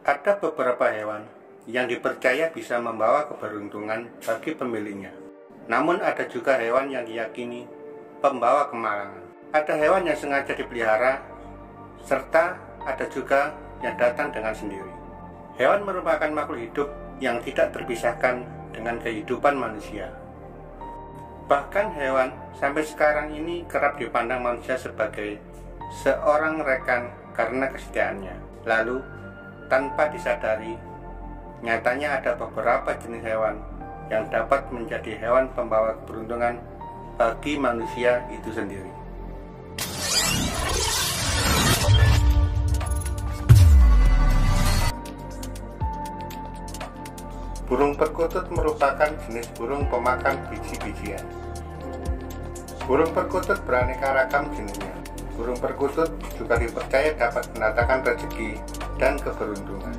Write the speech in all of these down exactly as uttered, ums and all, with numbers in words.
Ada beberapa hewan yang dipercaya bisa membawa keberuntungan bagi pemiliknya. Namun ada juga hewan yang diyakini pembawa kemalangan. Ada hewan yang sengaja dipelihara, serta ada juga yang datang dengan sendiri. Hewan merupakan makhluk hidup yang tidak terpisahkan dengan kehidupan manusia. Bahkan hewan sampai sekarang ini kerap dipandang manusia sebagai seorang rekan karena kesetiaannya. Lalu, tanpa disadari, nyatanya ada beberapa jenis hewan yang dapat menjadi hewan pembawa keberuntungan bagi manusia itu sendiri. Burung perkutut merupakan jenis burung pemakan biji-bijian. Burung perkutut beraneka ragam jenisnya. Burung perkutut juga dipercaya dapat mendatangkan rezeki dan keberuntungan.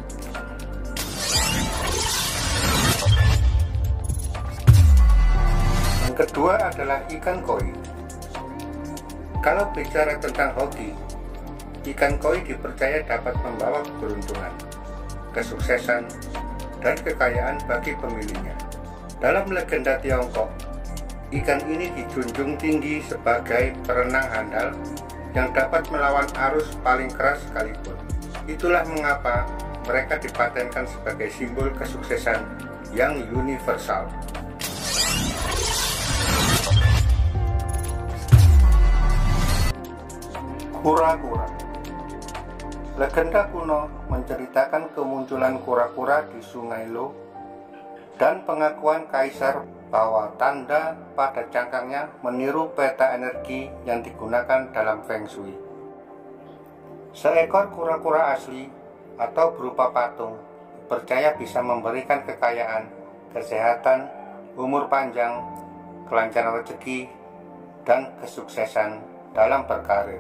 Yang kedua adalah ikan koi. Kalau bicara tentang hoki, ikan koi dipercaya dapat membawa keberuntungan, kesuksesan, dan kekayaan bagi pemiliknya. Dalam legenda Tiongkok, ikan ini dijunjung tinggi sebagai perenang handal yang dapat melawan arus paling keras sekalipun. Itulah mengapa mereka dipatenkan sebagai simbol kesuksesan yang universal. Kura-kura. Legenda kuno menceritakan kemunculan kura-kura di Sungai Lo dan pengakuan kaisar bahwa tanda pada cangkangnya meniru peta energi yang digunakan dalam Feng Shui. Seekor kura-kura asli atau berupa patung percaya bisa memberikan kekayaan, kesehatan, umur panjang, kelancaran rezeki, dan kesuksesan dalam berkarir.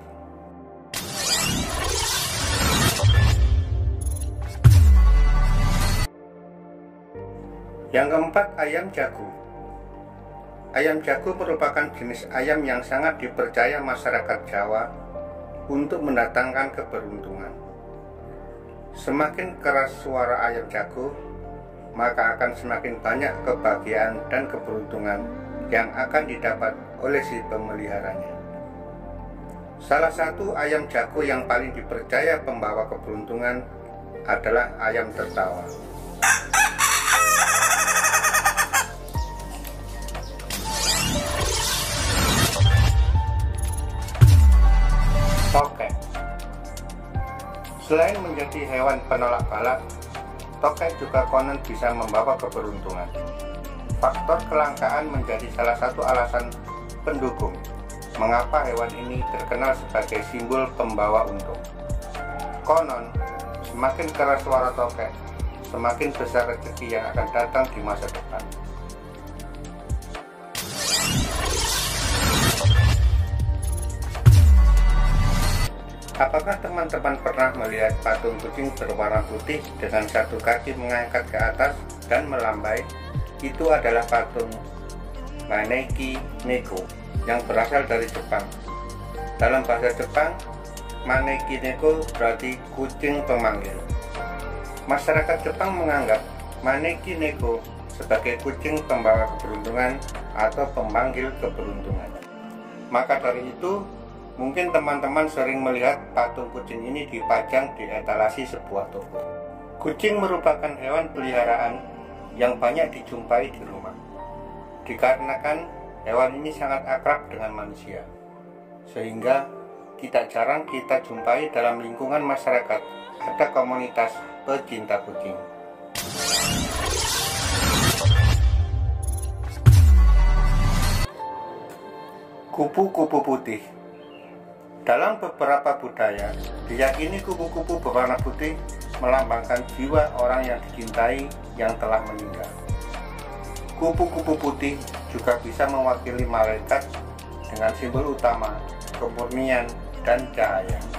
Yang keempat, ayam jago. Ayam jago merupakan jenis ayam yang sangat dipercaya masyarakat Jawa untuk mendatangkan keberuntungan. Semakin keras suara ayam jago, maka akan semakin banyak kebahagiaan dan keberuntungan yang akan didapat oleh si pemeliharanya. Salah satu ayam jago yang paling dipercaya pembawa keberuntungan adalah ayam tertawa. Tokek. Selain menjadi hewan penolak bala, tokek juga konon bisa membawa keberuntungan. Faktor kelangkaan menjadi salah satu alasan pendukung mengapa hewan ini terkenal sebagai simbol pembawa untung. Konon, semakin keras suara tokek, semakin besar rezeki yang akan datang di masa depan. Apakah teman-teman pernah melihat patung kucing berwarna putih dengan satu kaki mengangkat ke atas dan melambai? Itu adalah patung Maneki Neko yang berasal dari Jepang. Dalam bahasa Jepang, Maneki Neko berarti kucing pemanggil. Masyarakat Jepang menganggap Maneki Neko sebagai kucing pembawa keberuntungan atau pemanggil keberuntungan. Maka dari itu, mungkin teman-teman sering melihat patung kucing ini dipajang di etalase sebuah toko. Kucing merupakan hewan peliharaan yang banyak dijumpai di rumah. Dikarenakan hewan ini sangat akrab dengan manusia, sehingga tidak jarang kita jumpai dalam lingkungan masyarakat ada komunitas pecinta kucing. Kupu-kupu putih. Dalam beberapa budaya, diyakini kupu-kupu berwarna putih melambangkan jiwa orang yang dicintai yang telah meninggal. Kupu-kupu putih juga bisa mewakili malaikat dengan simbol utama, kemurnian, dan cahaya.